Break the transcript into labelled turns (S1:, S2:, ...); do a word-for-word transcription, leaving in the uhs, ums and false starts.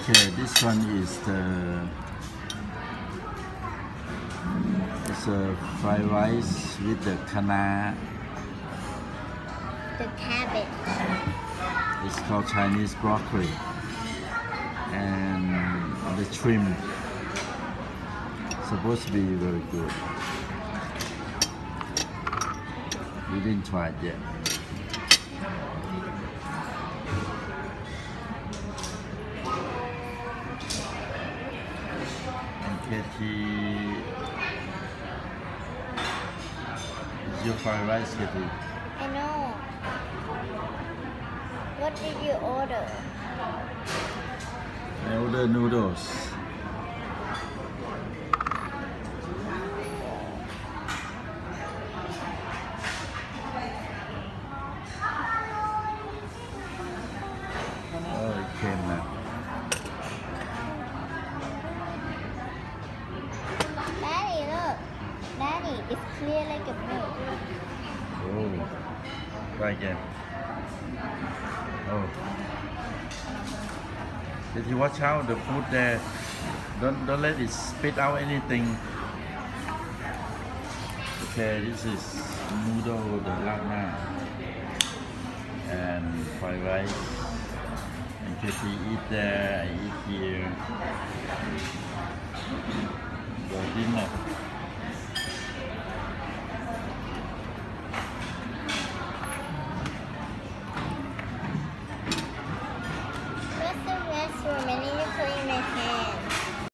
S1: Okay, this one is the it's a fried rice with the kana.
S2: The cabbage.
S1: It's called Chinese broccoli and the shrimp. Supposed to be very good. We didn't try it yet. And Katie, is your fried rice, Katie?
S2: I know. What did you order?
S1: I ordered noodles. Oh, it came now.
S2: Daddy, look. Daddy, it's clear like a milk.
S1: Oh, try again. Oh. Did you watch out the food there? Don't don't let it spit out anything. Okay, this is noodle, the ragna, and fried rice. And Katie eat there, I eat here. For dinner.